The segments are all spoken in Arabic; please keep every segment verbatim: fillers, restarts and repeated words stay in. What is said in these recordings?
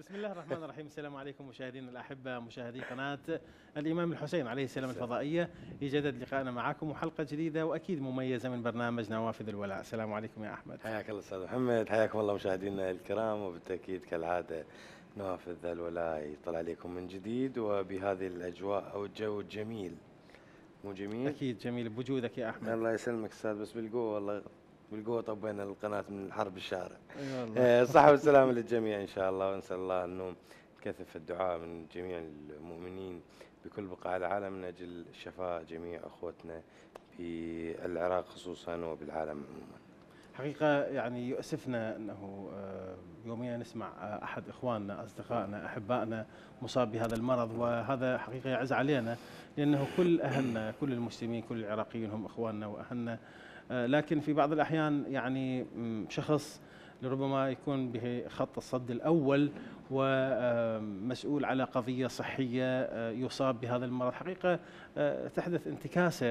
بسم الله الرحمن الرحيم. السلام عليكم مشاهدينا الأحبة، مشاهدي قناة الإمام الحسين عليه السلام الفضائية. يجدد لقائنا معكم وحلقة جديدة وأكيد مميزة من برنامج نوافذ الولاء. السلام عليكم يا أحمد. حياك الله أستاذ محمد، حياكم الله مشاهدينا الكرام، وبالتأكيد كالعادة نوافذ الولاء يطلع عليكم من جديد وبهذه الأجواء أو الجو الجميل. مو جميل؟ أكيد جميل بوجودك يا أحمد. الله يسلمك أستاذ، بس بالقوة والله، بالقوة طبينا القناة من الحرب الشارع. والله. الصحة والسلامة للجميع إن شاء الله، ونسأل الله أنه كثف الدعاء من جميع المؤمنين بكل بقاع العالم من أجل شفاء جميع أخوتنا في العراق خصوصا وبالعالم عموما. حقيقة يعني يؤسفنا أنه يوميا نسمع أحد إخواننا أصدقائنا أحبائنا مصاب بهذا المرض، وهذا حقيقة يعز علينا لأنه كل أهلنا كل المسلمين كل العراقيين هم إخواننا وأهلنا، لكن في بعض الأحيان يعني شخص لربما يكون بخط الصد الأول ومسؤول على قضية صحية يصاب بهذا المرض، حقيقة تحدث انتكاسة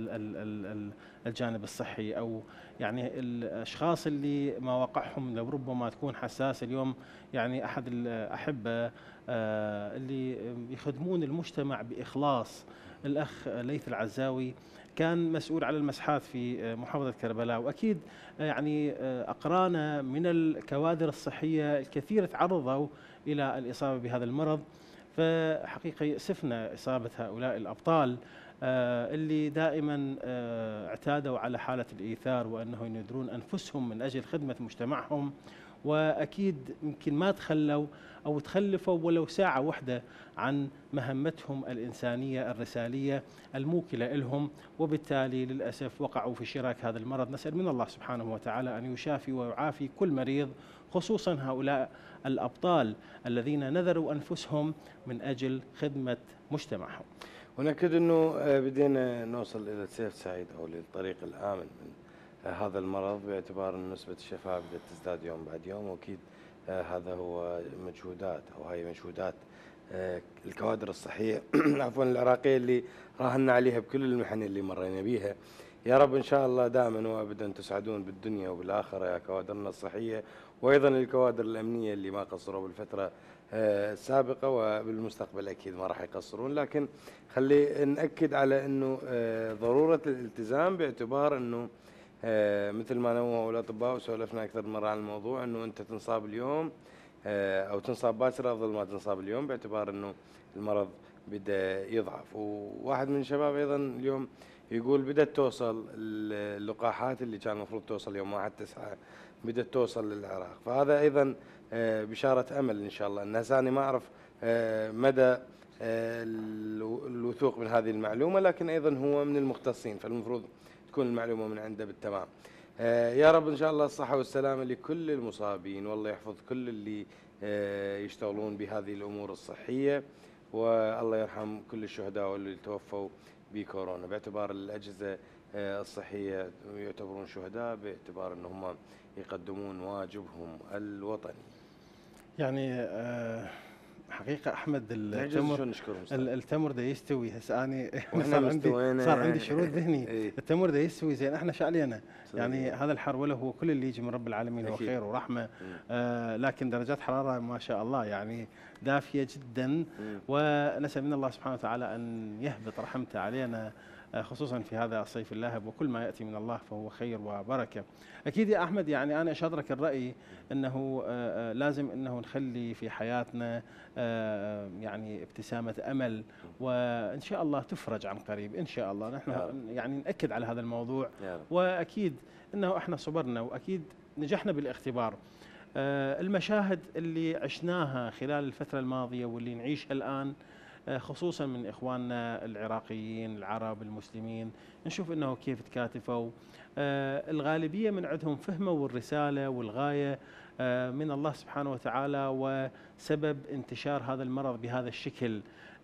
للجانب الصحي، أو يعني الأشخاص اللي ما وقعهم لربما تكون حساسة. اليوم يعني أحد الأحبة اللي يخدمون المجتمع بإخلاص، الأخ ليث العزاوي، كان مسؤول على المسحات في محافظة كربلاء، وأكيد يعني أقرانا من الكوادر الصحية الكثير تعرضوا إلى الإصابة بهذا المرض. فحقيقة يؤسفنا إصابة هؤلاء الأبطال اللي دائما اعتادوا على حالة الإيثار وأنه ينذرون أنفسهم من أجل خدمة مجتمعهم، وأكيد يمكن ما تخلوا أو تخلفوا ولو ساعة واحدة عن مهمتهم الإنسانية الرسالية الموكلة لهم، وبالتالي للأسف وقعوا في شراك هذا المرض. نسأل من الله سبحانه وتعالى أن يشافي ويعافي كل مريض، خصوصا هؤلاء الأبطال الذين نذروا أنفسهم من أجل خدمة مجتمعهم. ونأكد أنه بدينا نوصل إلى السير السعيد أو للطريق الآمن من هذا المرض، باعتبار أن نسبة الشفاء بدأت تزداد يوم بعد يوم، وأكيد هذا هو مجهودات أو هاي مجهودات الكوادر الصحية عفوا العراقية اللي راهنا عليها بكل المحن اللي مرينا بيها. يا رب إن شاء الله دائما وأبدا تسعدون بالدنيا وبالآخرة يا كوادرنا الصحية، وأيضا الكوادر الأمنية اللي ما قصروا بالفترة السابقة وبالمستقبل أكيد ما راح يقصرون. لكن خلي نأكد على أنه ضرورة الالتزام، باعتبار أنه مثل ما نوهوا الأطباء وسولفنا أكثر من مرة عن الموضوع، أنه أنت تنصاب اليوم أو تنصاب باكر أفضل ما تنصاب اليوم، باعتبار أنه المرض بدأ يضعف. وواحد من الشباب أيضا اليوم يقول بدأت توصل اللقاحات اللي كان المفروض توصل يوم واحد تسعة بدأت توصل للعراق، فهذا أيضا بشارة أمل إن شاء الله. الناس أنا ما أعرف مدى الوثوق من هذه المعلومة، لكن أيضا هو من المختصين فالمفروض تكون المعلومة من عنده بالتمام. يا رب إن شاء الله الصحة والسلامة لكل المصابين، والله يحفظ كل اللي يشتغلون بهذه الأمور الصحية، والله يرحم كل الشهداء واللي توفوا بكورونا، باعتبار الأجهزة الصحية يعتبرون شهداء، باعتبار أنهم يقدمون واجبهم الوطني. يعني أه حقيقة أحمد التمر التمر ده يستوي هسه أنا صار عندي صار عندي شرود ذهني. التمر ده يستوي زين، احنا شو علينا؟ يعني هذا الحر ولا هو كل اللي يجي من رب العالمين هو خير ورحمة، آه لكن درجات حرارة ما شاء الله يعني دافية جدا، ونسأل من الله سبحانه وتعالى أن يهبط رحمته علينا خصوصا في هذا الصيف اللاهب، وكل ما يأتي من الله فهو خير وبركة. أكيد يا أحمد يعني أنا أشادرك الرأي أنه لازم أنه نخلي في حياتنا يعني ابتسامة أمل، وإن شاء الله تفرج عن قريب إن شاء الله. نحن يعني نأكد على هذا الموضوع، وأكيد أنه إحنا صبرنا وأكيد نجحنا بالاختبار. المشاهد اللي عشناها خلال الفترة الماضية واللي نعيشها الآن خصوصا من إخواننا العراقيين العرب المسلمين، نشوف أنه كيف تكاتفوا. الغالبية من عندهم فهموا الرسالة والغاية من الله سبحانه وتعالى وسبب انتشار هذا المرض بهذا الشكل،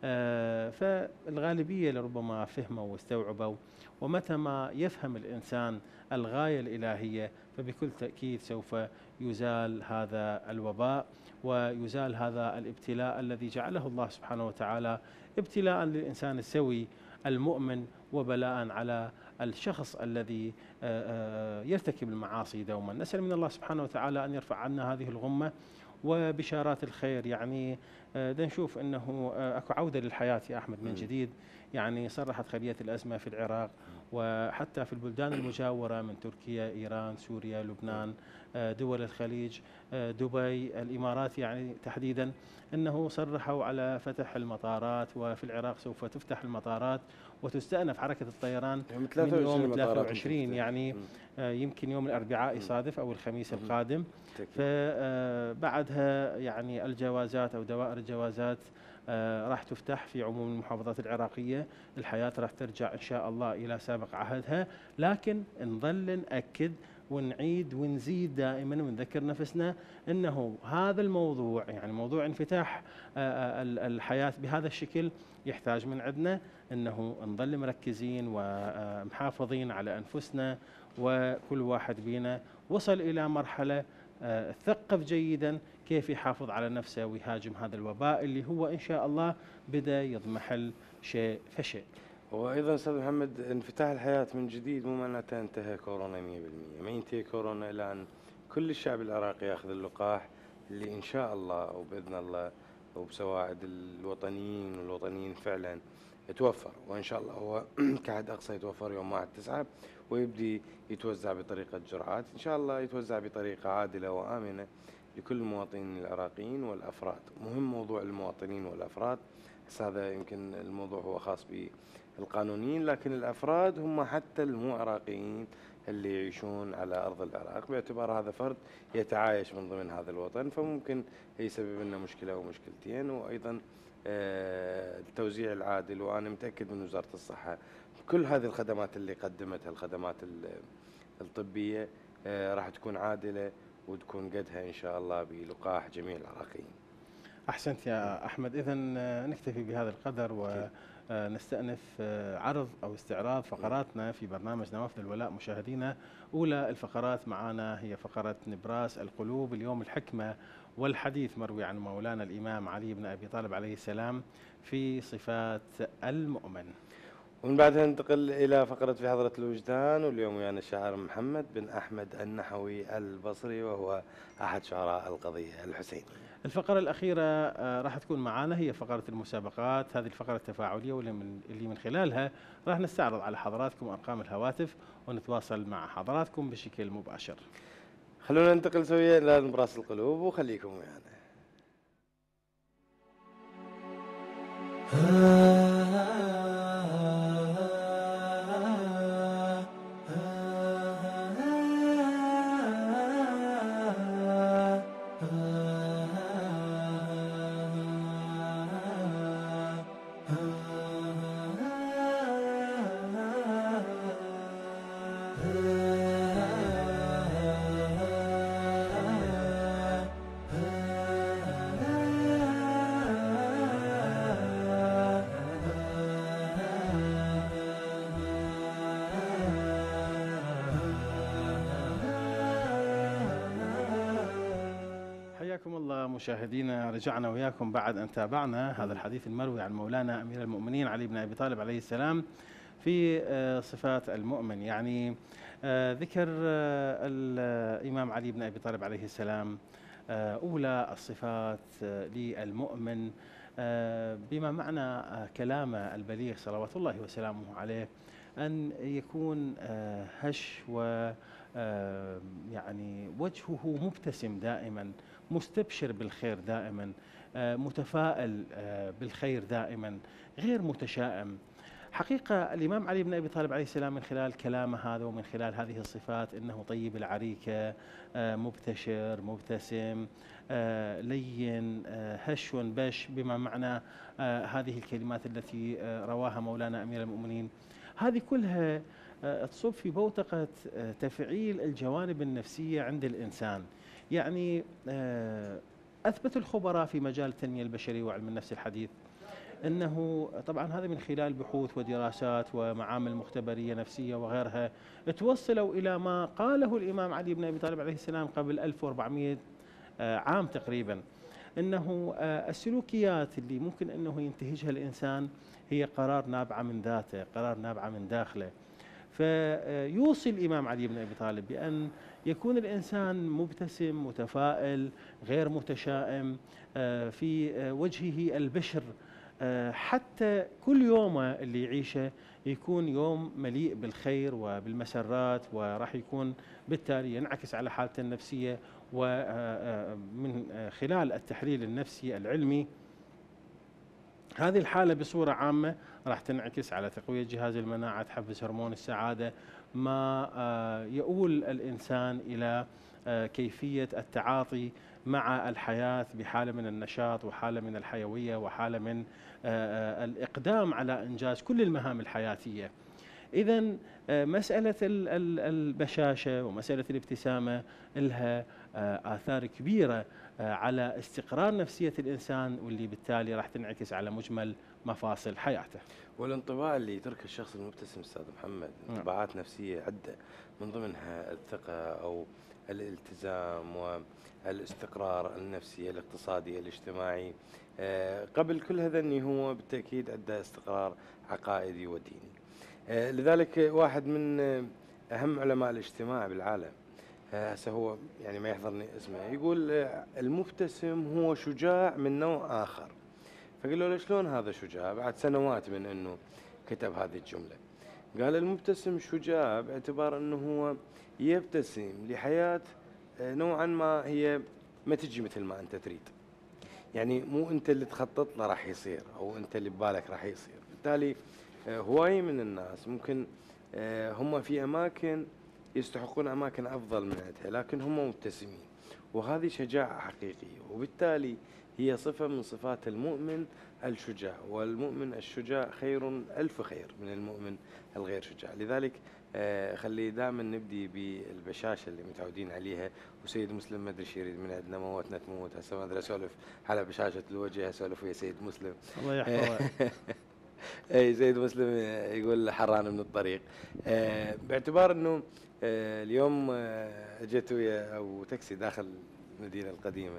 فالغالبية لربما فهموا واستوعبوا. ومتى ما يفهم الإنسان الغاية الإلهية فبكل تأكيد سوف يزال هذا الوباء ويزال هذا الابتلاء الذي جعله الله سبحانه وتعالى ابتلاء للإنسان السوي المؤمن، وبلاء على الشخص الذي يرتكب المعاصي دوما. نسأل من الله سبحانه وتعالى أن يرفع عنا هذه الغمة وبشارات الخير. يعني بدنا نشوف أنه أكو عودة للحياة يا أحمد من جديد. يعني صرحت خلية الأزمة في العراق وحتى في البلدان المجاورة من تركيا، إيران، سوريا، لبنان، دول الخليج، دبي، الإمارات يعني تحديدا، أنه صرحوا على فتح المطارات، وفي العراق سوف تفتح المطارات وتستأنف حركة الطيران من يوم ثلاثة وعشرين، يعني يمكن يوم الأربعاء يصادف أو الخميس القادم. فبعدها يعني الجوازات أو دوائر الجوازات راح تفتح في عموم المحافظات العراقية. الحياة راح ترجع إن شاء الله إلى سابق عهدها، لكن نظل نأكد ونعيد ونزيد دائما ونذكر نفسنا أنه هذا الموضوع، يعني موضوع انفتاح الحياة بهذا الشكل، يحتاج من عندنا أنه نظل مركزين ومحافظين على أنفسنا، وكل واحد بينا وصل إلى مرحلة ثقف جيدا كيف يحافظ على نفسه ويهاجم هذا الوباء اللي هو إن شاء الله بدأ يضمحل شيء فشيء. وأيضا أستاذ محمد، انفتاح الحياة من جديد مو معناته انتهى كورونا مئة بالمئة، ما ينتهي كورونا إلا أن كل الشعب العراقي يأخذ اللقاح اللي إن شاء الله وبإذن الله وبسواعد الوطنيين والوطنيين فعلا يتوفر، وإن شاء الله هو كحد أقصى يتوفر يوم واحد تسعة، ويبدي يتوزع بطريقة جرعات إن شاء الله يتوزع بطريقة عادلة وآمنة لكل المواطنين العراقيين والأفراد. مهم موضوع المواطنين والأفراد، بس هذا يمكن الموضوع هو خاص بالقانونيين، لكن الأفراد هم حتى المو عراقيين اللي يعيشون على أرض العراق، باعتبار هذا فرد يتعايش من ضمن هذا الوطن، فممكن يسبب لنا مشكلة أو مشكلتين. وأيضا التوزيع العادل، وأنا متأكد من وزارة الصحة كل هذه الخدمات اللي قدمتها، الخدمات الطبية راح تكون عادلة وتكون قدها إن شاء الله بلقاح جميع العراقيين. أحسنت يا أحمد. إذن نكتفي بهذا القدر ونستأنف عرض أو استعراض فقراتنا في برنامج نوافذ الولاء. مشاهدينا، أولى الفقرات معنا هي فقرة نبراس القلوب. اليوم الحكمة والحديث مروي عن مولانا الإمام علي بن أبي طالب عليه السلام في صفات المؤمن. ومن بعدها ننتقل إلى فقرة في حضرة الوجدان، واليوم ويانا الشاعر محمد بن أحمد النحوي البصري، وهو أحد شعراء القضية الحسينية. الفقرة الأخيرة راح تكون معنا هي فقرة المسابقات، هذه الفقرة التفاعلية واللي من, اللي من خلالها راح نستعرض على حضراتكم أرقام الهواتف ونتواصل مع حضراتكم بشكل مباشر. خلونا ننتقل سويا إلى نبراس القلوب وخليكم ويانا. مشاهدينا، رجعنا وياكم بعد أن تابعنا هذا الحديث المروي عن مولانا أمير المؤمنين علي بن أبي طالب عليه السلام في صفات المؤمن. يعني ذكر الإمام علي بن أبي طالب عليه السلام أولى الصفات للمؤمن، بما معنى كلامه البليغ صلوات الله وسلامه عليه أن يكون هش و يعني وجهه مبتسم دائما، مستبشر بالخير دائما، متفائل بالخير دائما، غير متشائم. حقيقة الإمام علي بن أبي طالب عليه السلام من خلال كلامه هذا ومن خلال هذه الصفات إنه طيب العريكة، مبتشر، مبتسم، لين، هش بش، بما معنى هذه الكلمات التي رواها مولانا أمير المؤمنين. هذه كلها تصب في بوتقة تفعيل الجوانب النفسية عند الإنسان. يعني أثبت الخبراء في مجال التنمية البشرية وعلم النفس الحديث أنه طبعا هذا من خلال بحوث ودراسات ومعامل مختبرية نفسية وغيرها، توصلوا إلى ما قاله الإمام علي بن أبي طالب عليه السلام قبل ألف وأربعمئة عام تقريبا، أنه السلوكيات اللي ممكن أنه ينتهجها الإنسان هي قرار نابعة من ذاته، قرار نابعة من داخله. فيوصي الإمام علي بن أبي طالب بأن يكون الإنسان مبتسم متفائل غير متشائم، في وجهه البشر، حتى كل يومه اللي يعيشه يكون يوم مليء بالخير وبالمسرات، وراح يكون بالتالي ينعكس على حالته النفسية. ومن خلال التحليل النفسي العلمي هذه الحالة بصورة عامة راح تنعكس على تقوية جهاز المناعة، تحفز هرمون السعادة، ما يؤول الإنسان إلى كيفية التعاطي مع الحياة بحالة من النشاط وحالة من الحيوية وحالة من الإقدام على إنجاز كل المهام الحياتية. إذن مسألة البشاشة ومسألة الابتسامة لها آثار كبيرة على استقرار نفسية الإنسان، واللي بالتالي راح تنعكس على مجمل مفاصل حياته. والانطباع اللي يترك الشخص المبتسم أستاذ محمد انطباعات نفسية عدة، من ضمنها الثقة أو الالتزام والاستقرار النفسي الاقتصادي الاجتماعي. قبل كل هذا هو بالتأكيد أدى استقرار عقائدي وديني. لذلك واحد من أهم علماء الاجتماع بالعالم، هسه هو يعني ما يحضرني اسمه، يقول المبتسم هو شجاع من نوع آخر. فقال له شلون هذا شجاع؟ بعد سنوات من أنه كتب هذه الجملة، قال المبتسم شجاع باعتبار أنه هو يبتسم لحياة نوعا ما هي ما تجي مثل ما أنت تريد، يعني مو أنت اللي تخطط له راح يصير، أو أنت اللي ببالك راح يصير. بالتالي هواي من الناس ممكن هم في أماكن يستحقون أماكن أفضل من عندها، لكن هم مبتسمين، وهذه شجاعة حقيقية. وبالتالي هي صفة من صفات المؤمن الشجاع، والمؤمن الشجاع خير ألف خير من المؤمن الغير شجاع. لذلك خلي دائما نبدي بالبشاشة اللي متعودين عليها. وسيد مسلم ما ادري شو يريد من عندنا، موتنا تموت. هسه ما ادري اسولف على بشاشة الوجه، اسولف ويا سيد مسلم الله يحفظه. اي سيد مسلم يقول حران من الطريق. باعتبار انه اليوم اجيت ويا او تاكسي داخل المدينة القديمة،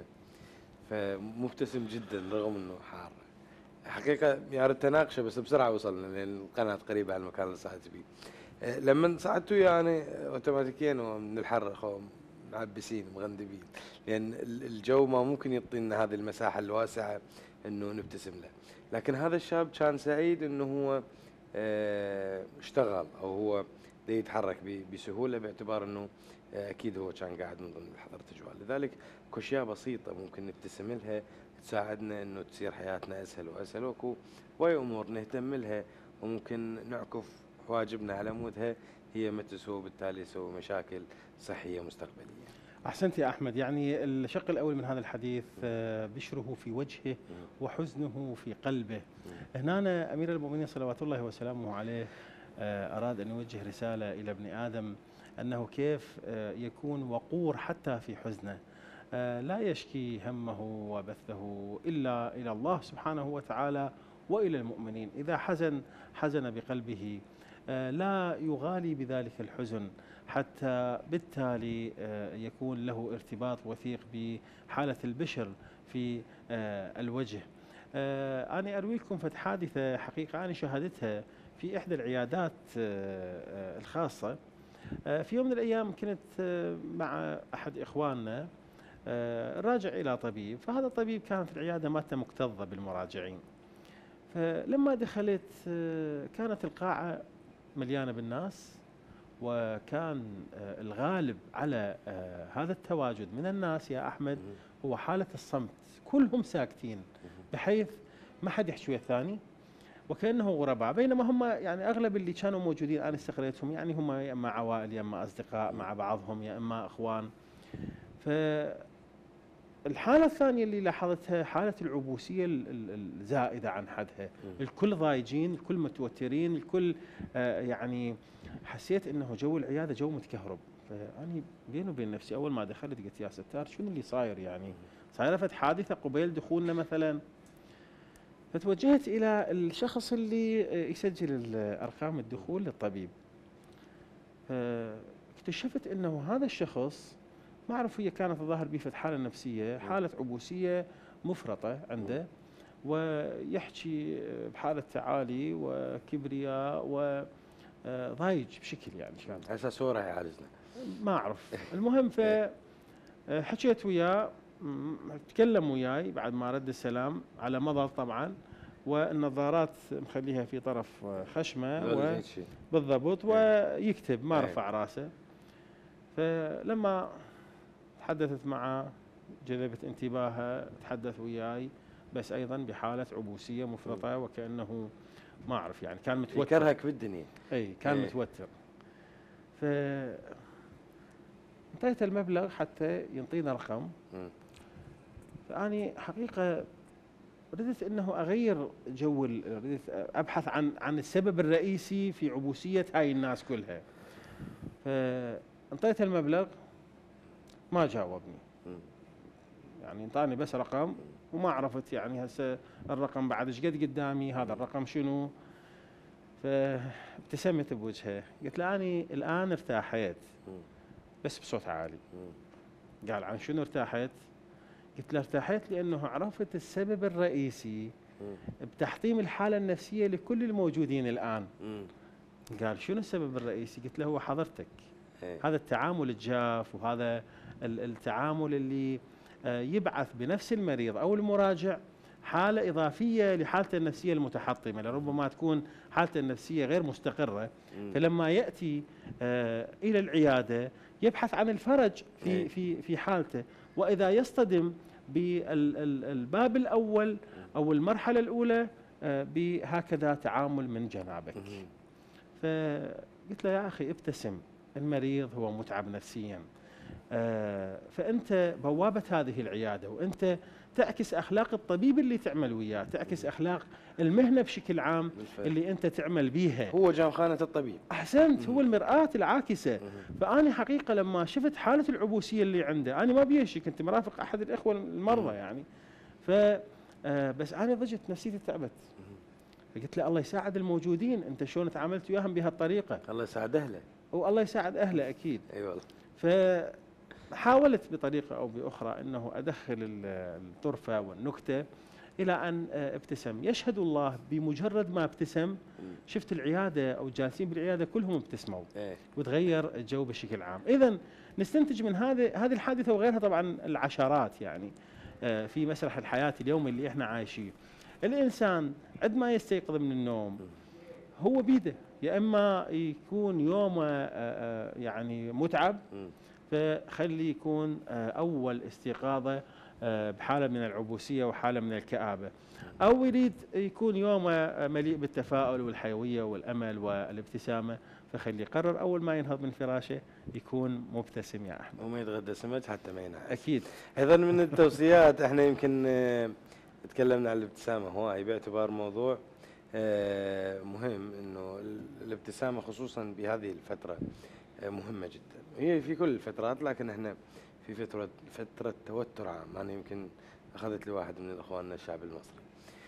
فمبتسم جدا رغم انه حار. حقيقة يا ريت تناقشه بس بسرعة وصلنا لان القناة قريبة على المكان اللي صعدت فيه. لما صعدت يعني اوتوماتيكيا من الحر معبسين مغندبين، لان الجو ما ممكن يعطينا هذه المساحة الواسعة انه نبتسم له. لكن هذا الشاب كان سعيد انه هو اشتغل او هو يتحرك بسهولة، باعتبار انه اكيد هو كان قاعد من ضمن حضرة اجواء. لذلك اكو اشياء بسيطة ممكن نبتسم لها تساعدنا انه تصير حياتنا اسهل واسهل، واكو واي امور نهتم لها وممكن نعكف واجبنا على مودها هي ما تسوي، بالتالي يسوي مشاكل صحية مستقبلية. أحسنت يا أحمد. يعني الشق الأول من هذا الحديث بشره في وجهه وحزنه في قلبه. هنا أمير المؤمنين صلوات الله وسلامه عليه أراد أن يوجه رسالة إلى ابن آدم أنه كيف يكون وقور حتى في حزنه، لا يشكي همه وبثه إلا إلى الله سبحانه وتعالى وإلى المؤمنين. إذا حزن حزن بقلبه، لا يغالي بذلك الحزن، حتى بالتالي يكون له ارتباط وثيق بحالة البشر في الوجه. أنا أروي لكم فت حادثة حقيقة أنا شاهدتها في إحدى العيادات الخاصة. في يوم من الأيام كنت مع أحد إخواننا راجع إلى طبيب، فهذا الطبيب كانت العيادة مالته مكتظة بالمراجعين. فلما دخلت كانت القاعة مليانة بالناس، وكان الغالب على هذا التواجد من الناس يا أحمد هو حالة الصمت، كلهم ساكتين بحيث ما حد يحكي ويا الثاني وكأنه غرباء، بينما هم يعني أغلب اللي كانوا موجودين أنا استقريتهم يعني هم يا إما عوائل يا إما أصدقاء مع بعضهم يا إما إخوان. فالحالة الثانية اللي لاحظتها حالة العبوسية الزائدة عن حدها، الكل ضايجين، الكل متوترين، الكل يعني حسيت انه جو العياده جو متكهرب. فاني بيني وبين نفسي اول ما دخلت قلت يا ستار شنو اللي صاير، يعني صايره فت حادثه قبيل دخولنا مثلا. فتوجهت الى الشخص اللي يسجل ارقام الدخول للطبيب، اكتشفت انه هذا الشخص ما اعرف هي كانت الظاهر به فت حاله نفسيه، حاله عبوسيه مفرطه عنده، ويحكي بحاله تعالي وكبرياء و ضايج بشكل يعني كان على اساس هو راح يعالجنا. ما اعرف. المهم فحكيت وياه، تكلم وياي بعد ما رد السلام على مضض طبعا، والنظارات مخليها في طرف خشمه بالضبط، ويكتب ما رفع راسه. فلما تحدثت معه جذبت انتباهه، تحدث وياي بس ايضا بحاله عبوسيه مفرطه، وكانه ما اعرف يعني كان متوتر، يكرهك بالدنيا. اي كان ايه. متوتر. ف انطيت المبلغ حتى ينطينا رقم. م. فاني حقيقه ردت انه اغير جو، ردت ابحث عن عن السبب الرئيسي في عبوسيه هاي الناس كلها. فانطيت المبلغ ما جاوبني، يعني انطاني بس رقم وما عرفت يعني هسه الرقم بعد ايش قد قدامي، هذا الرقم شنو. فابتسمت بوجهه، قلت له اني الان ارتاحيت، بس بصوت عالي. قال عن شنو ارتاحت؟ قلت له ارتاحت لانه عرفت السبب الرئيسي بتحطيم الحاله النفسيه لكل الموجودين الان. قال شنو السبب الرئيسي؟ قلت له هو حضرتك، هذا التعامل الجاف، وهذا التعامل اللي يبعث بنفس المريض او المراجع حاله اضافيه لحالته النفسيه المتحطمه، لربما تكون حالته النفسيه غير مستقره. فلما ياتي الى العياده يبحث عن الفرج في في في حالته، واذا يصطدم بالباب الاول او المرحله الاولى بهكذا تعامل من جنابك. فقلت له يا اخي ابتسم، المريض هو متعب نفسيا، فانت بوابه هذه العياده، وانت تعكس اخلاق الطبيب اللي تعمل وياه، تعكس اخلاق المهنه بشكل عام اللي انت تعمل بيها. هو جامخانه الطبيب. احسنت، هو المرآة العاكسه. فاني حقيقه لما شفت حاله العبوسيه اللي عنده، انا ما بيشي، كنت مرافق احد الاخوه المرضى يعني، ف بس انا ضجت نفسيتي تعبت. فقلت له الله يساعد الموجودين، انت شلون تعاملت وياهم بهالطريقه؟ الله يساعد اهله. والله يساعد اهله اكيد. اي والله. فحاولت بطريقه او باخرى انه ادخل الطرفه والنكته الى ان ابتسم. يشهد الله بمجرد ما ابتسم شفت العياده او الجالسين بالعياده كلهم ابتسموا، وتغير الجو بشكل عام. اذا نستنتج من هذه هذه الحادثه وغيرها طبعا العشرات يعني في مسرح الحياه اليومي اللي احنا عايشين. الانسان عندما يستيقظ من النوم هو بيده، يا اما يكون يومه يعني متعب فخلي يكون اول استيقاظه بحاله من العبوسيه وحاله من الكآبه، او يريد يكون يومه مليء بالتفاؤل والحيويه والامل والابتسامه، فخلي يقرر اول ما ينهض من فراشه يكون مبتسم يا احمد، وما يتغدى سمك حتى ما ينعس. اكيد. ايضا من التوصيات احنا يمكن تكلمنا عن الابتسامه هواي باعتبار موضوع مهم، انه الابتسامه خصوصا بهذه الفتره مهمه جدا، هي في كل الفترات، لكن احنا في فتره فتره توتر عام. انا يمكن اخذت لي واحد من اخواننا الشعب المصري،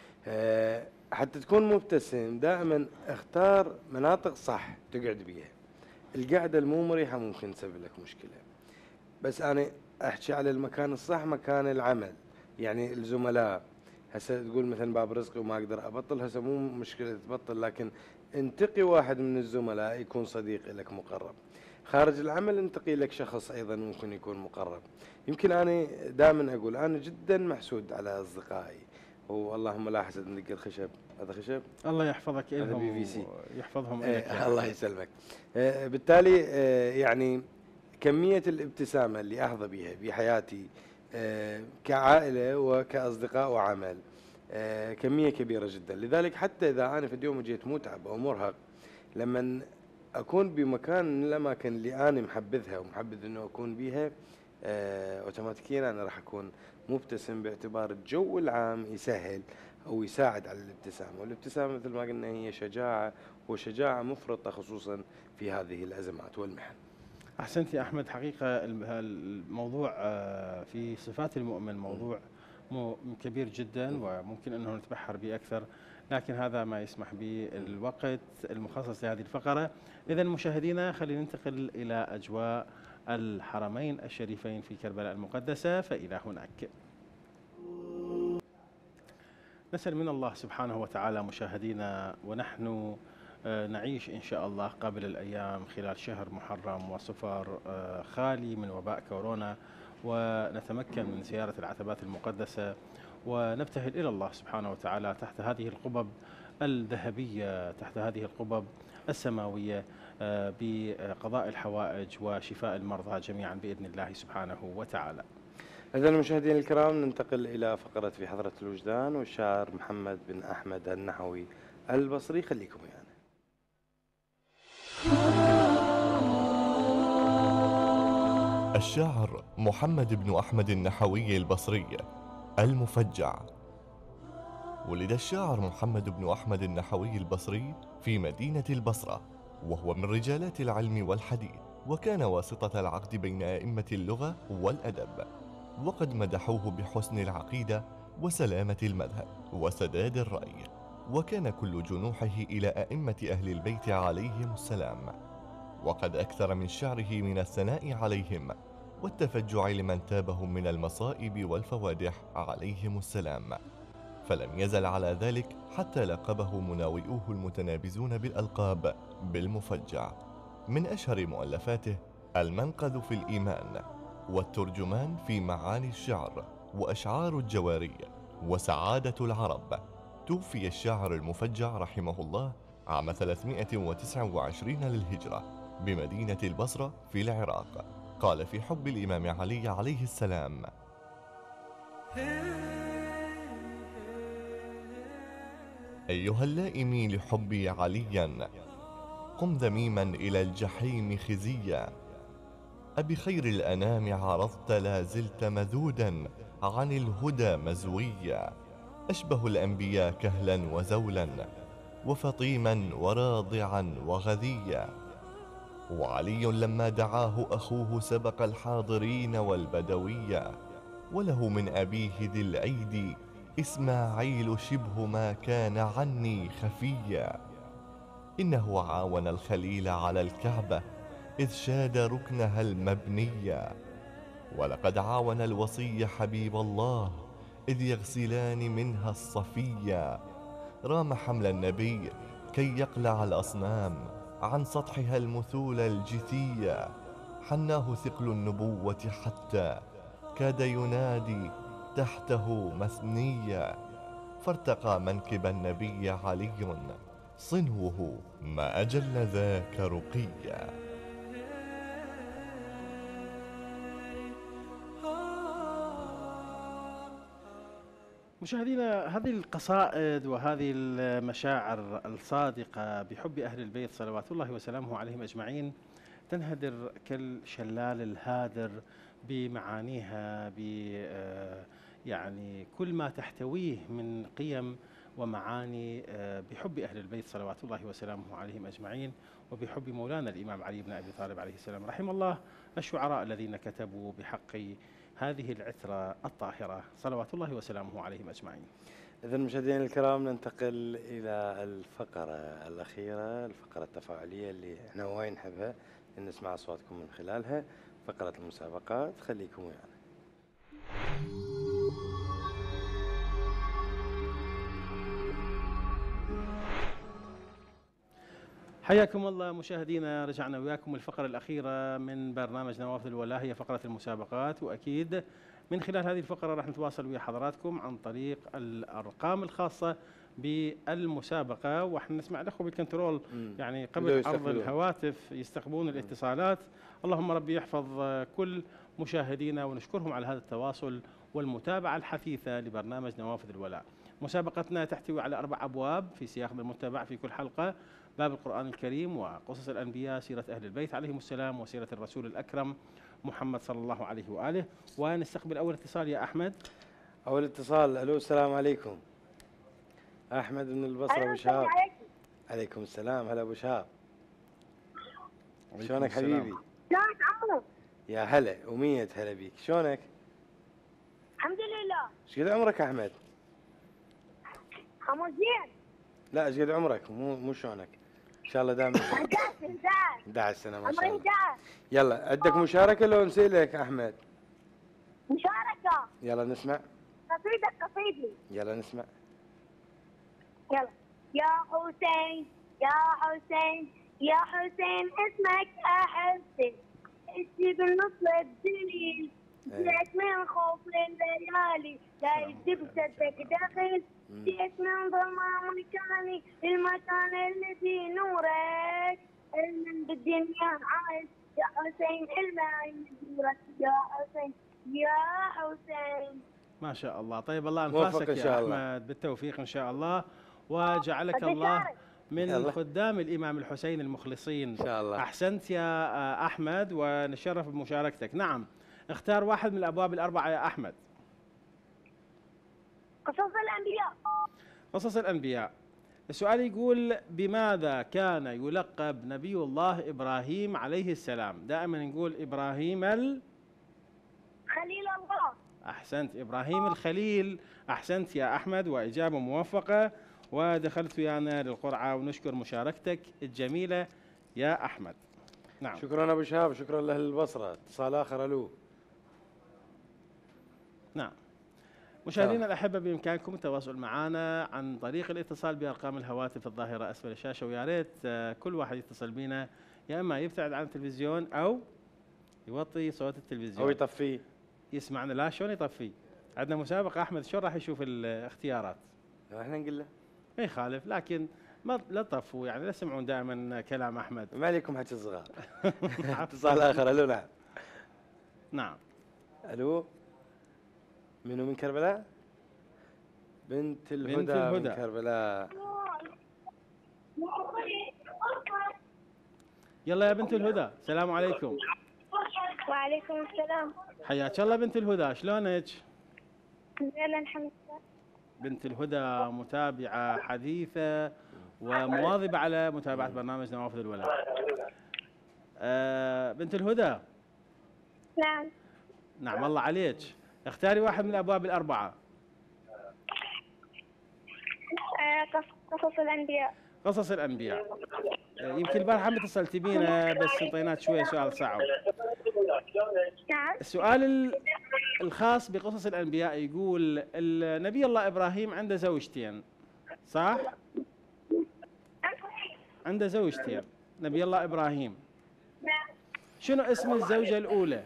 حتى تكون مبتسم دائما اختار مناطق صح تقعد بيها. القعده المو مريحه ممكن تسبب لك مشكله، بس انا احكي على المكان الصح، مكان العمل. يعني الزملاء هسه تقول مثلا باب رزقي وما اقدر ابطل، هسه مو مشكله تبطل، لكن انتقي واحد من الزملاء يكون صديق لك مقرب. خارج العمل انتقي لك شخص ايضا ممكن يكون مقرب. يمكن انا دائما اقول انا جدا محسود على اصدقائي، واللهم لا حسد ندق الخشب. هذا خشب الله يحفظك لهم يحفظهم ايه الله يسلمك. آه بالتالي آه يعني كميه الابتسامه اللي احظى بها بحياتي آه كعائله وكاصدقاء وعمل آه كميه كبيره جدا. لذلك حتى اذا انا في اليوم جيت متعب او مرهق، لما اكون بمكان من الاماكن اللي انا محبذها ومحبذ انه اكون بيها آه اوتوماتيكيا انا راح اكون مبتسم، باعتبار الجو العام يسهل او يساعد على الابتسامه. والابتسامه مثل ما قلنا هي شجاعه، وشجاعه مفرطه خصوصا في هذه الازمات والمحن. احسنت يا احمد. حقيقه الموضوع في صفات المؤمن موضوع كبير جدا وممكن انه نتبحر به اكثر، لكن هذا ما يسمح به الوقت المخصص لهذه الفقره. اذا مشاهدينا خلينا ننتقل الى اجواء الحرمين الشريفين في كربلاء المقدسه، فالى هناك. نسأل من الله سبحانه وتعالى مشاهدينا ونحن نعيش إن شاء الله قبل الأيام خلال شهر محرم وصفر خالي من وباء كورونا، ونتمكن من زيارة العتبات المقدسة ونبتهل إلى الله سبحانه وتعالى تحت هذه القبب الذهبية، تحت هذه القبب السماوية، بقضاء الحوائج وشفاء المرضى جميعا بإذن الله سبحانه وتعالى. إذن المشاهدين الكرام، ننتقل إلى فقرة في حضرة الوجدان والشاعر محمد بن أحمد النحوي البصري. خليكم ويانا. الشاعر محمد بن أحمد النحوي البصري المفجع. ولد الشاعر محمد بن أحمد النحوي البصري في مدينة البصرة، وهو من رجالات العلم والحديث، وكان واسطة العقد بين أئمة اللغة والأدب، وقد مدحوه بحسن العقيدة وسلامة المذهب وسداد الرأي، وكان كل جنوحه إلى أئمة أهل البيت عليهم السلام، وقد أكثر من شعره من الثناء عليهم والتفجع لمن تابهم من المصائب والفوادح عليهم السلام، فلم يزل على ذلك حتى لقبه مناوئوه المتنابزون بالألقاب بالمفجع. من أشهر مؤلفاته المنقذ في الإيمان، والترجمان في معاني الشعر، وأشعار الجواري، وسعادة العرب. توفي الشاعر المفجع رحمه الله عام ثلاثمائة وتسعة وعشرين للهجرة بمدينة البصرة في العراق. قال في حب الإمام علي عليه السلام: أيها اللائمي لحبي عليا، قم ذميما إلى الجحيم خزيا. أبخير الأنام عرضت لا زلت مذودا عن الهدى مزويا. أشبه الأنبياء كهلا وزولا وفطيما وراضعا وغذيا. وعلي لما دعاه أخوه سبق الحاضرين والبدويا، وله من أبيه ذي الأيدي إسماعيل شبه ما كان عني خفيا. إنه عاون الخليل على الكعبة إذ شاد ركنها المبنيا، ولقد عاون الوصي حبيب الله إذ يغسلان منها الصفيا. رام حمل النبي كي يقلع الأصنام عن سطحها المثول الجثيا. حناه ثقل النبوة حتى كاد ينادي تحته مثنيا. فارتقى منكب النبي علي صنوه ما أجل ذاك رقيا. مشاهدينا، هذه القصائد وهذه المشاعر الصادقة بحب أهل البيت صلوات الله وسلامه عليهم أجمعين تنهدر كالشلال الهادر بمعانيها، ب يعني كل ما تحتويه من قيم ومعاني بحب أهل البيت صلوات الله وسلامه عليهم أجمعين، وبحب مولانا الإمام علي بن أبي طالب عليه السلام. رحم الله الشعراء الذين كتبوا بحق هذه العترة الطاهرة صلوات الله وسلامه عليهم أجمعين. إذن مشاهدينا الكرام، ننتقل إلى الفقرة الأخيرة، الفقرة التفاعلية اللي احنا وايد نحبها نسمع أصواتكم من خلالها، فقرة المسابقات. خليكم ويانا. حياكم الله مشاهدينا، رجعنا وياكم الفقرة الأخيرة من برنامج نوافذ الولاء، هي فقرة المسابقات، وأكيد من خلال هذه الفقرة راح نتواصل ويا حضراتكم عن طريق الأرقام الخاصة بالمسابقة، وإحنا نسمع الأخوة بالكنترول يعني قبل عرض الهواتف يستقبلون الاتصالات. اللهم ربي يحفظ كل مشاهدينا ونشكرهم على هذا التواصل والمتابعة الحثيثة لبرنامج نوافذ الولاء. مسابقتنا تحتوي على أربع أبواب في سياق المتابعة في كل حلقة: باب القرآن الكريم، وقصص الأنبياء، سيرة أهل البيت عليهم السلام، وسيرة الرسول الأكرم محمد صلى الله عليه وآله. ونستقبل أول اتصال يا أحمد. أول اتصال. ألو، السلام عليكم. أحمد من البصرة أبو شهاب. عليكم السلام. هلا أبو شهاب، شلونك حبيبي؟ شلونك عمو؟ يا هلا ومية هلا بيك، شلونك؟ الحمد لله. ايش قد عمرك أحمد؟ خمسين. لا، ايش قد عمرك؟ مو مو شلونك؟ ان شاء الله دائما. أحد عشر. أحد عشر سنة ما شاء الله. عمري أحد عشر. يلا، عندك مشاركة لو نسألك أحمد؟ مشاركة. يلا نسمع. قصيدة قصيدي. يلا نسمع. يلا. يا حسين يا حسين يا حسين اسمك أحبك، اسمي بالنص الدليل، جيت من خوف الليالي لا يكذب صدق دخل، جيت من ظلمة مكاني المكان اللي فيه نورك، علم بالدنيا عايش يا حسين علم نورك يا حسين يا حسين. ما شاء الله. طيب الله انفاسك يا أحمد بالتوفيق إن شاء الله، وجعلك الله من خدام الإمام الحسين المخلصين إن شاء الله. أحسنت يا أحمد ونشرف بمشاركتك. نعم، اختار واحد من الأبواب الأربعة يا أحمد. قصص الأنبياء. قصص الأنبياء. السؤال يقول: بماذا كان يلقب نبي الله إبراهيم عليه السلام؟ دائما نقول إبراهيم ال خليل الله. أحسنت، إبراهيم الخليل. أحسنت يا أحمد وإجابة موفقة، ودخلت ويانا للقرعة، ونشكر مشاركتك الجميلة يا أحمد. نعم، شكرا أبو شهاب، شكرا لأهل البصرة. اتصال آخر. ألو. نعم مشاهدينا الأحبة، بإمكانكم التواصل معنا عن طريق الاتصال بأرقام الهواتف الظاهرة أسفل الشاشة، ويا ريت كل واحد يتصل بينا يا إما يبتعد عن التلفزيون أو يوطي صوت التلفزيون أو يطفيه يسمعنا. لا، شلون يطفيه؟ عندنا مسابقة أحمد، شلون راح يشوف الاختيارات؟ احنا نقول له ما يخالف، لكن ما لا تطفوا يعني، لا تسمعون دائما كلام أحمد. ما عليكم حكي صغار. اتصال آخر. ألو. نعم. نعم. ألو. منو من كربلاء؟ بنت الهدى. بنت الهدى من كربلاء. يلا يا بنت الهدى، السلام عليكم. وعليكم السلام. حياك الله بنت الهدى، شلونك؟ زين الحمد لله. بنت الهدى متابعة حديثة ومواظبة على متابعة برنامج نوافذ الولاء. آه بنت الهدى. نعم. نعم الله عليك. اختاري واحد من الأبواب الأربعة. قصص الأنبياء. قصص الأنبياء. يمكن البارحة ما اتصلتي بينا بس انطيناك شوية سؤال صعب. نعم. السؤال الخاص بقصص الأنبياء يقول: النبي الله إبراهيم عنده زوجتين، صح؟ عنده زوجتين نبي الله إبراهيم. شنو اسم الزوجة الأولى؟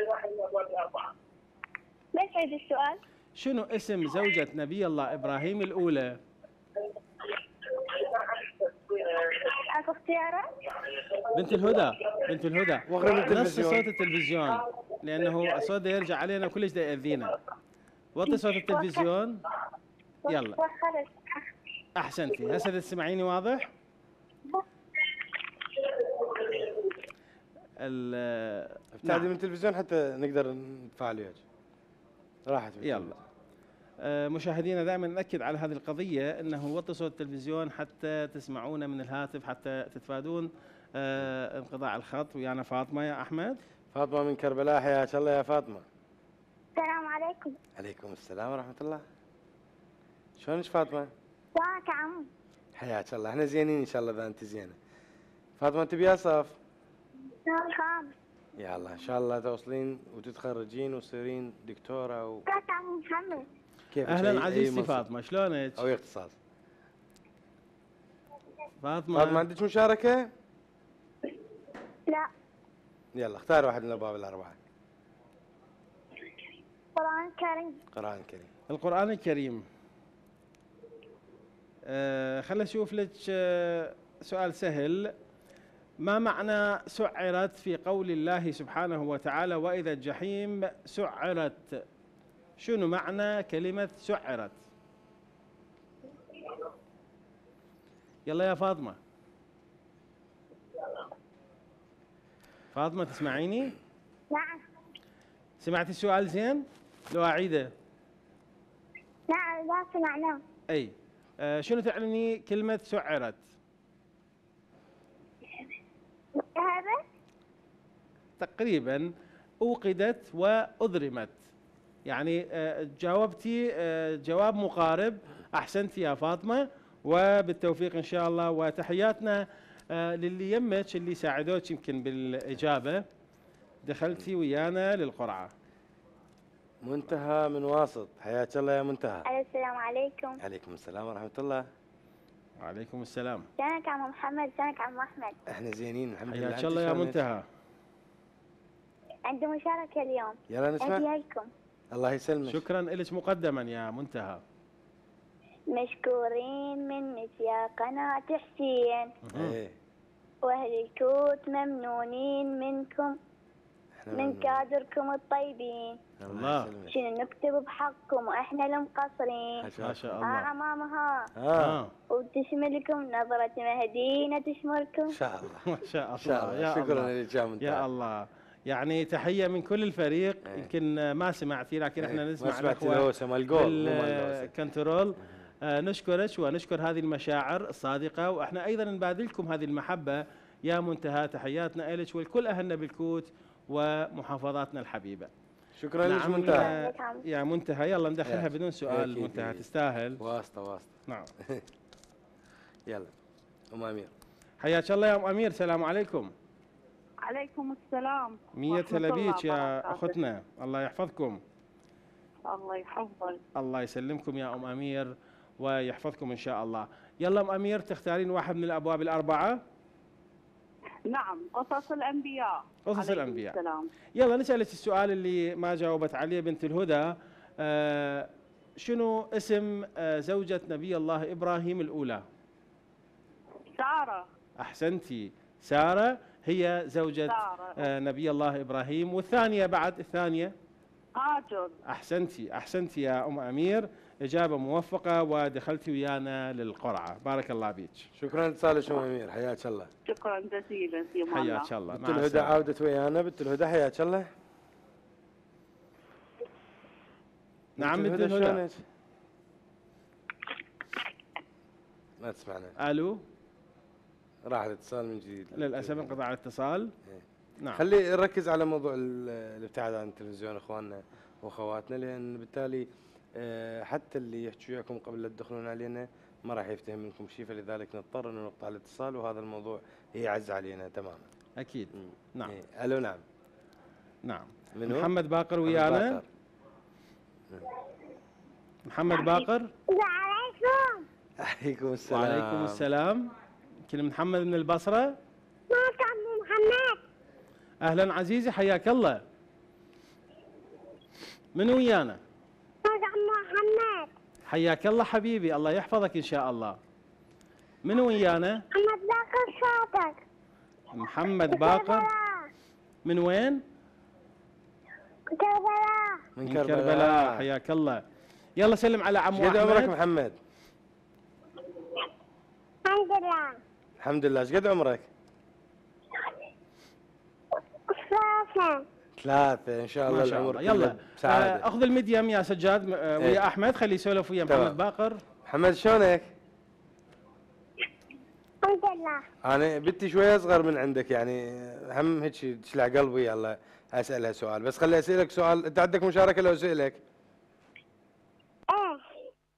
ليش عيد السؤال؟ شنو اسم زوجة نبي الله إبراهيم الأولى؟ اكو اختيارات؟ بنت الهدى، بنت الهدى، نص صوت التلفزيون لأنه الصوت ده يرجع علينا كلش ده يأذينا. وطي صوت التلفزيون. يلا. أحسنتي، هسه تسمعيني واضح؟ ابتعدي من التلفزيون حتى نقدر نتفاعل وياك. راحت. يلا. آه مشاهدينا دائما نأكد على هذه القضية، أنه وطي صوت التلفزيون حتى تسمعونا من الهاتف، حتى تتفادون آه انقطاع الخط. ويانا فاطمة يا أحمد. فاطمة من كربلاء، حياك الله يا فاطمة. السلام عليكم. عليكم السلام ورحمة الله. شلونك فاطمة؟ شلونك يا عمو؟ حياك الله، احنا زينين إن شاء الله إذا أنت زينة. فاطمة أنت بيا صف؟ نعم. يا الله إن شاء الله توصلين وتتخرجين وتصيرين دكتورة و... كيف عمو محمد؟ كيف؟ أهلا عزيزتي فاطمة، شلونك؟ أو اختصاص. فاطمة فاطمة عندك مشاركة؟ لا. يلا اختار واحد من الأبواب الأربعة. القرآن الكريم. القرآن الكريم. القرآن الكريم. آه خلنا نشوف لك آه سؤال سهل. ما معنى سعرت في قول الله سبحانه وتعالى: وإذا الجحيم سعرت؟ شنو معنى كلمة سعرت؟ يلا يا فاطمة. فاطمة تسمعيني؟ نعم. سمعتي السؤال زين؟ لو أعيده. نعم لا سمعناه. أي. آه شنو تعني كلمة سعرت؟ هذا؟ تقريبا أوقدت وأضرمت، يعني آه جاوبتي آه جواب مقارب. أحسنتي يا فاطمة، وبالتوفيق إن شاء الله. وتحياتنا آه للي يمك اللي ساعدوك يمكن بالإجابة. دخلتي ويانا للقرعة. منتهى من واسط، حياك الله يا منتهى. السلام عليكم. عليكم السلام ورحمة الله. وعليكم السلام. شلونك عم محمد؟ شلونك عم احمد؟ احنا زينين الحمد لله. حياك الله يا منتهى. عندي مشاركة اليوم. يلا نسمع. أهديكم. الله يسلمك. شكرا لك مقدما يا منتهى. مشكورين منك يا قناة حسين. ايه. واهل الكوت ممنونين منكم من كادركم الطيبين. الله. شنو نكتب بحقكم واحنا المقصرين. ما شاء الله. ها عمامها. اه. وتشملكم نظرة مهدينا تشمركم. ان شاء الله. ما شاء الله. يا شكرا لك يا منتهى. يا الله. يعني تحية من كل الفريق. ايه. يمكن ما سمعتي لكن احنا ايه. نسمع الاخوة الكنترول. آه نشكرك ونشكر هذه المشاعر الصادقة، واحنا ايضا نبادلكم هذه المحبة يا منتهى. تحياتنا إلك ولكل اهلنا بالكوت ومحافظاتنا الحبيبة. شكرا نعم لك منتهى. يا منتهى يلا ندخلها بدون سؤال. منتهى تستاهل. واسطة واسطة. نعم. يلا ام امير. حياك الله يا ام امير. السلام عليكم. عليكم السلام. مية هلا بيك يا اختنا. الله يحفظكم. الله يحفظك. الله يسلمكم يا ام امير ويحفظكم ان شاء الله. يلا ام امير تختارين واحد من الابواب الاربعه. نعم قصص الانبياء. قصص الانبياء. السلام. يلا نسالك السؤال اللي ما جاوبت عليه بنت الهدى. آه شنو اسم آه زوجة نبي الله ابراهيم الاولى؟ سارة. احسنتي. سارة هي زوجة سارة. آه نبي الله ابراهيم. والثانية بعد الثانية؟ هاجر. احسنتي احسنتي يا ام امير. إجابة موفقة ودخلتي ويانا للقرعة. بارك الله بيك. شكرا لاتصالك ام امير. حياك الله. شكرا جزيلا. حياك الله. بنت الهدى عودت ويانا. بنت الهدى حياك الله. نعم بنت الهدى. ما تسمعنا. الو. راح الاتصال من جديد للاسف انقطع الاتصال. إيه. نعم. خلي نركز على موضوع الابتعاد عن التلفزيون اخواننا واخواتنا، لان بالتالي حتى اللي يحكوا وياكم قبل لا تدخلون علينا ما راح يفتهم منكم شيء، فلذلك نضطر انه نقطع الاتصال، وهذا الموضوع يعز علينا تماما. اكيد. مم. نعم. إيه. الو. نعم. نعم. منو؟ محمد باقر ويانا. محمد باقر. عليكم. عليكم السلام. وعليكم السلام. يمكن محمد من البصرة. معك عمو محمد. اهلا عزيزي حياك الله. من ويانا؟ معك عمو محمد. حياك الله حبيبي. الله يحفظك ان شاء الله. من ويانا؟ محمد باقر صوتك. محمد باقر. من وين؟ كربلاء. من كربلاء. كربلاء. حياك الله. يلا سلم على عمو احمد. ايش قد عمرك محمد؟ الحمد لله. الحمد لله. ايش قد عمرك؟ ثلاثة. ثلاثة ان شاء الله. العمر يلا آه اخذ الميديم يا سجاد آه ويا ايه. احمد خليه يسولف ويا محمد باقر. محمد شلونك؟ الحمد لله. انا بنتي شويه اصغر من عندك، يعني هم هيك تشلع قلبي. يلا اسالها سؤال، بس خلي اسالك سؤال. انت عندك مشاركه لو اسالك؟ ايه.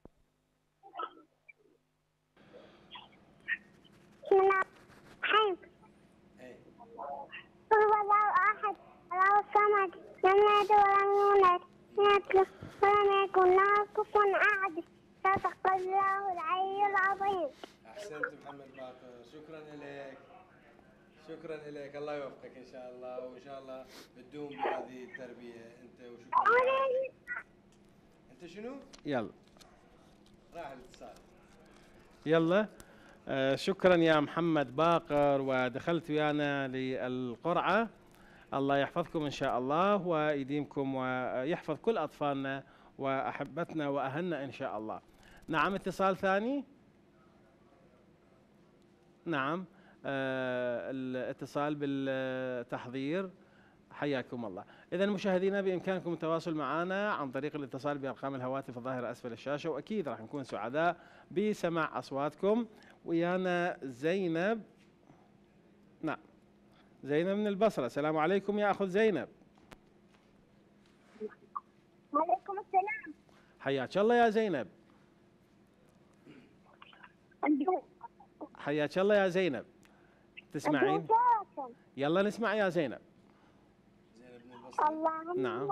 بسم الله الرحمن الرحيم. هو الله احد الله الصمد لم يلد ولم يولد ولم يكن له كفوا احد. صدق الله العلي العظيم. احسنت محمد باقر. شكرا لك. شكرا لك. الله يوفقك ان شاء الله، وان شاء الله تدوم بهذه التربيه انت. وشكرا. انت شنو؟ يلا راح الاتصال. يلا آه شكرا يا محمد باقر ودخلت ويانا للقرعه. الله يحفظكم ان شاء الله ويديمكم ويحفظ كل اطفالنا واحبتنا واهلنا ان شاء الله. نعم اتصال ثاني. نعم آه الاتصال بالتحضير. حياكم الله. إذا مشاهدينا بإمكانكم التواصل معنا عن طريق الاتصال بأرقام الهواتف الظاهرة أسفل الشاشة، وأكيد راح نكون سعداء بسماع أصواتكم. ويانا زينب. نعم زينب من البصرة. السلام عليكم يا أخذ زينب. وعليكم السلام. حياك الله يا زينب. حياك الله يا زينب. تسمعين؟ يلا نسمع يا زينب. اللهم نعم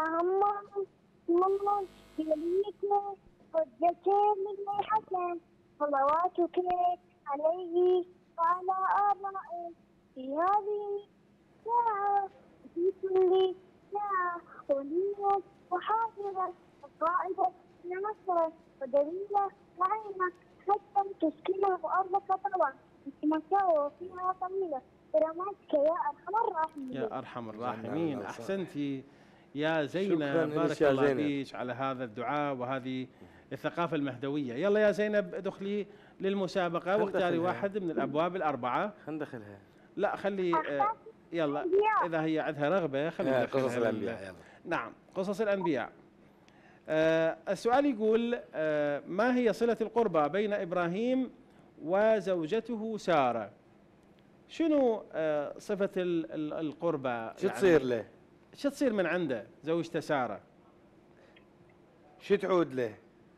اللهم اللهم بيديك حجتين من الحسن صلواتك عليه وعلى آبائه في هذه الساعة في كل ساعة وليا وحافظا وقائدا نصرا ودليلا وعينا حتى تسكنه أرضك طوعا في مكة وفيها طويلة برحمتك يا أرحم الراحمين. يا أرحم الراحمين. أحسنتي يا زينب، شكراً بارك يا الله زينب. فيك على هذا الدعاء وهذه الثقافة المهدوية. يلا يا زينب ادخلي للمسابقة واختاري واحد من الأبواب الأربعة. خلينا ندخلها. لا خلي آه، يلا إذا هي عندها رغبة خلينا قصص ندخلها لل- الأنبياء يلا. نعم قصص الأنبياء. آه السؤال يقول آه ما هي صلة القربى بين إبراهيم وزوجته سارة؟ شنو آه صفة ال- ال- القربى؟ شو تصير له؟ شو تصير من عنده زوجته سارة؟ شو تعود له؟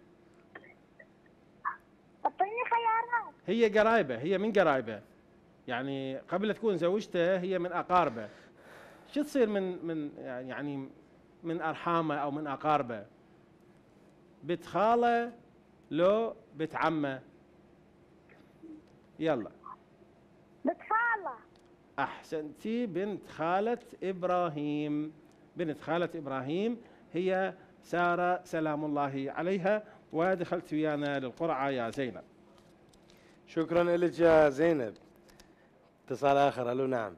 أعطيني خيارات. هي قرايبه، هي من قرايبه، يعني قبل تكون زوجته هي من أقاربه. شو تصير من من يعني من أرحامه أو من أقاربه؟ بنت خاله لو بنت عمه؟ يلا. بنت خالة. أحسنتي، بنت خالة إبراهيم. بنت خالة إبراهيم هي سارة سلام الله عليها. ودخلت ويانا للقرعة يا زينب. شكرا لك يا زينب. اتصال آخر. ألو نعم.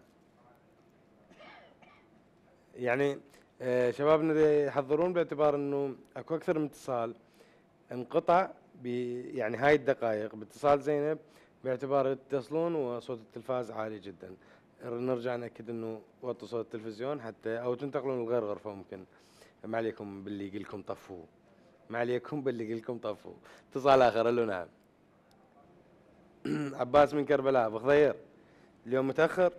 يعني آه شبابنا يحضرون باعتبار أنه أكو أكثر من اتصال انقطع ب يعني هاي الدقائق باتصال زينب، باعتبار يتصلون وصوت التلفاز عالي جدا. نرجع نأكد أنه وطوا صوت التلفزيون حتى أو تنتقلون لغير غرفة ممكن. ما عليكم باللي يقول لكم طفوا، ما عليكم باللي يقول لكم طفوا. اتصال آخر. ألو نعم. عباس من كربلاء. أبو خضير اليوم متأخر.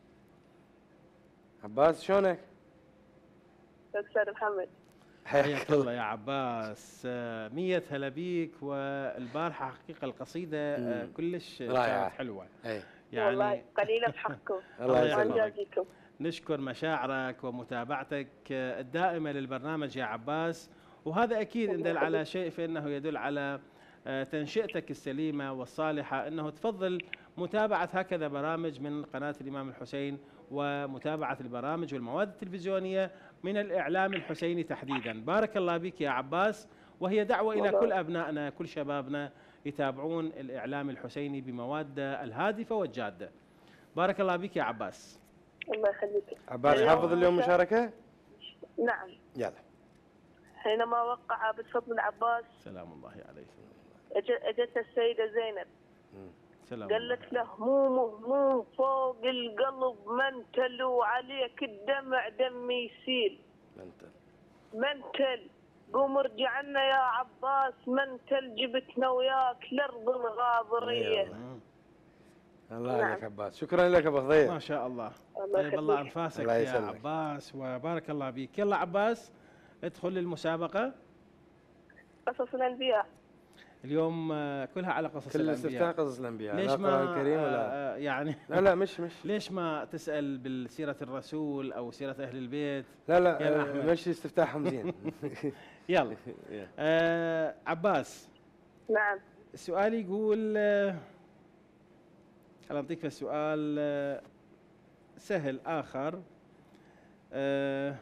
عباس شلونك؟ أستاذ محمد. حياك الله يا عباس. آه، مية هلا بيك. والبارحة حقيقة القصيدة آه، كلش رائعة. كانت حلوة. أي. والله قليلة بحقكم. الله يسلمك. يجازيكم. نشكر مشاعرك ومتابعتك آه، الدائمة للبرنامج يا عباس، وهذا أكيد إن دل على شيء فإنه يدل على آه، تنشئتك السليمة والصالحة، أنه تفضل متابعة هكذا برامج من قناة الإمام الحسين ومتابعة البرامج والمواد التلفزيونية من الإعلام الحسيني تحديدا. بارك الله بك يا عباس، وهي دعوة إلى كل أبنائنا كل شبابنا يتابعون الإعلام الحسيني بمواده الهادفة والجادة. بارك الله بك يا عباس. الله يخليك. عباس حافظ اليوم مشاركة؟ نعم. يلا. حينما وقع بالفضل العباس سلام الله عليه. أج- اجت السيدة زينب سلام. قالت له مو مهموم فوق القلب منتل وعليك الدمع دمي يسيل. منتل منتل قوم ارجع لنا يا عباس منتل جبتنا وياك لارض الغاضريه. الله نعم. عليك عباس. شكرا لك ابو خضير. ما شاء الله. الله طيب الله يخليك. انفاسك الله يا يسلمك. عباس وبارك الله بك. يلا عباس ادخل للمسابقة. قصص الانبياء. اليوم آه، كلها على قصص كل الأنبياء. استفتاء قصص الانبياء. ليش لا ما قرآن كريم ولا آه، يعني لا لا مش مش ليش ما تسأل بالسيرة الرسول أو سيرة أهل البيت؟ لا لا يلا آه، أحمد. مشي استفتاحهم زين. يلا آه عباس، نعم. السؤال يقول آه، خلينا نعطيك سؤال آه، سهل آخر. آه،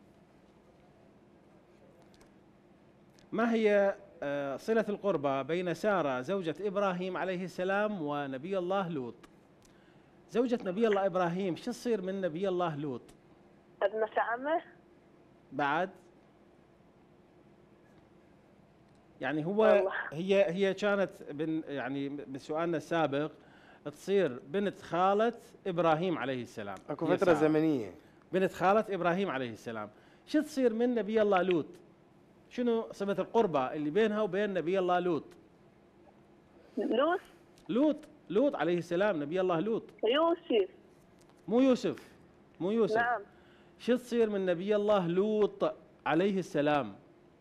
ما هي آه، صلة القربى بين سارة زوجة إبراهيم عليه السلام ونبي الله لوط؟ زوجة نبي الله إبراهيم شو تصير من نبي الله لوط؟ ابنة عمه. بعد يعني هو والله. هي هي كانت بن يعني بسؤالنا السابق تصير بنت خالة إبراهيم عليه السلام. اكو هي فترة سارة. زمنية. بنت خالة إبراهيم عليه السلام. شو تصير من نبي الله لوط؟ شنو صفة القربى اللي بينها وبين نبي الله لوط؟ لوط. لوط لوط عليه السلام، نبي الله لوط. يوسف. مو يوسف مو يوسف نعم. شو تصير من نبي الله لوط عليه السلام؟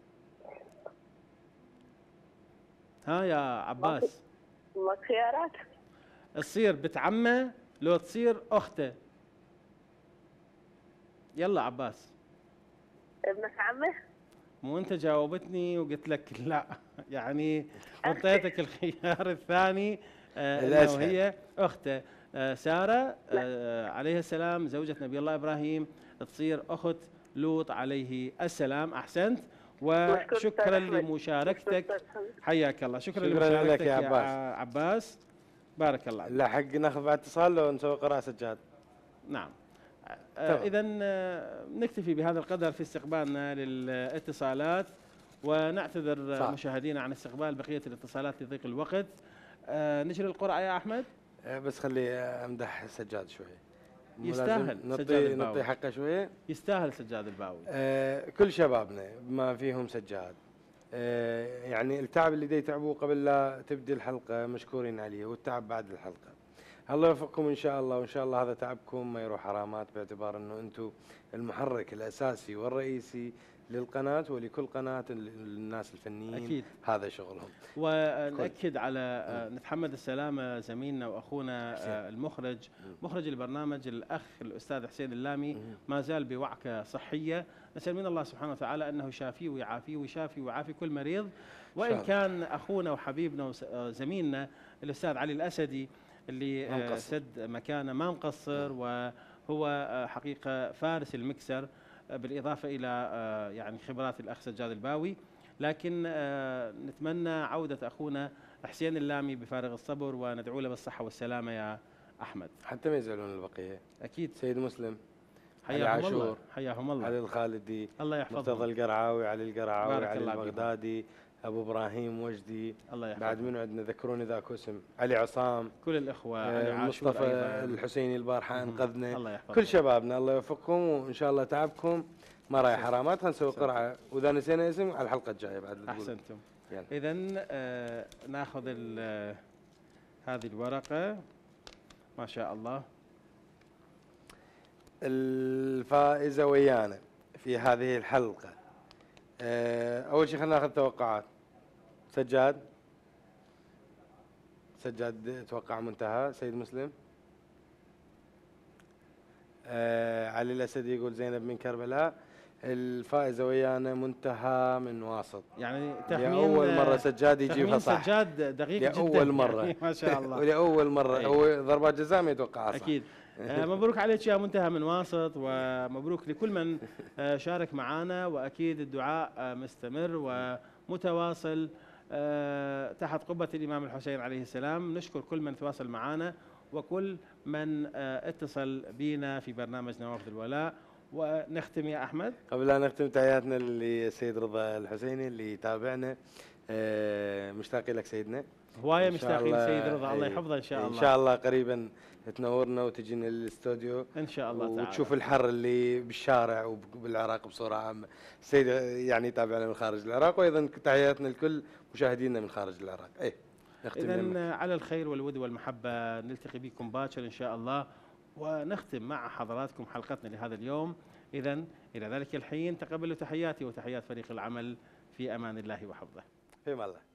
ها يا عباس. ما خيارات. تصير بنت عمه لو تصير اخته. يلا عباس. ابنة عمه. مو انت جاوبتني وقلت لك لا، يعني اعطيتك الخيار الثاني انه هي اخته ساره عليها السلام زوجة نبي الله ابراهيم تصير اخت لوط عليه السلام. احسنت وشكرا لمشاركتك، حياك الله. شكرا, شكرا لمشاركتك يا عباس. يا عباس بارك الله. لا حق ناخذ بعد اتصال لو نسوي قراءة سجاد. نعم. آه اذا آه نكتفي بهذا القدر في استقبالنا للاتصالات، ونعتذر صح. مشاهدينا عن استقبال بقية الاتصالات لضيق الوقت. آه نجري القرعة يا احمد. آه بس خلي امدح سجاد شوي. يستاهل سجاد الباوي. نعطي حقه شويه. يستاهل سجاد الباوي. آه كل شبابنا ما فيهم سجاد. آه يعني التعب اللي دي تعبوه قبل لا تبدي الحلقه مشكورين عليه، والتعب بعد الحلقه. الله يوفقكم ان شاء الله، وان شاء الله هذا تعبكم ما يروح حرامات، باعتبار انه انتم المحرك الاساسي والرئيسي للقناه ولكل قناه الناس الفنيين. أكيد. هذا شغلهم. ونأكد على نتحمد السلامه زميلنا واخونا حسين. المخرج مخرج البرنامج الاخ الاستاذ حسين اللامي ما زال بوعكه صحيه، نسال من الله سبحانه وتعالى انه يشافيه ويعافيه ويشافي ويعافي كل مريض. وان كان اخونا وحبيبنا وزميلنا الاستاذ علي الاسدي اللي مقصر. سد مكانه ما مقصر، وهو حقيقه فارس المكسر بالاضافه الى يعني خبرات الاخ سجاد الباوي. لكن نتمنى عوده اخونا حسين اللامي بفارغ الصبر، وندعو له بالصحه والسلامه يا احمد. حتى ما يزعلون البقيه. اكيد. سيد مسلم، حياهم الله، حياهم الله. علي الخالدي، الله يحفظهم، مرتضى القرعاوي، علي القرعاوي، علي البغدادي، ابو ابراهيم وجدي، الله يحفظهم. بعد منو عندنا ذكروني ذاك اسم، علي عصام، كل الاخوه، علي عاشور، مصطفى الحسيني البارحه انقذنا. الله يحفظهم. كل شبابنا الله يوفقكم، وان شاء الله تعبكم ما رايح حرامات. خلينا نسوي قرعه، واذا نسينا اسم على الحلقه الجايه بعد. احسنتم. اذا آه ناخذ هذه الورقه ما شاء الله. الفائزه ويانا في هذه الحلقه آه اول شيء خلينا ناخذ توقعات. سجاد سجاد توقع منتهى. سيد مسلم. آه علي الاسدي يقول زينب من كربلاء. الفائزه ويانا منتهى من واسط. يعني تخمين لاول مره سجاد يجيبها صح. سجاد دقيق جدا لاول مره يعني ما شاء الله. ولاول مره هو ضربات جزاء ما يتوقعها صح. اكيد. آه مبروك عليك يا منتهى من واسط، ومبروك لكل من آه شارك معنا، واكيد الدعاء آه مستمر ومتواصل آه تحت قبه الامام الحسين عليه السلام. نشكر كل من تواصل معنا وكل من آه اتصل بنا في برنامج نوافذ الولاء. ونختم يا احمد. قبل لا نختم تحياتنا للسيد رضا الحسيني اللي يتابعنا. آه مشتاقين لك سيدنا. هوايه مشتاقين سيد رضا، الله يحفظه ان شاء الله. ان شاء الله قريبا تنورنا وتجينا للاستوديو ان شاء الله تعالى، وتشوف الحر اللي بالشارع وبالعراق بصوره عامه. السيد يعني يتابعنا من خارج العراق، وايضا تحياتنا لكل مشاهدينا من خارج العراق. ايه اذا على الخير والود والمحبه نلتقي بكم باكر ان شاء الله، ونختم مع حضراتكم حلقتنا لهذا اليوم. إذا إلى ذلك الحين تقبلوا تحياتي وتحيات فريق العمل في أمان الله وحفظه. فيما الله.